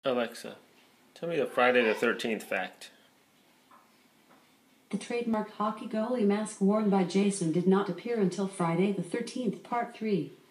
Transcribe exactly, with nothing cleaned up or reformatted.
Alexa, tell me the Friday the thirteenth fact. The trademark hockey goalie mask worn by Jason did not appear until Friday the thirteenth, Part three.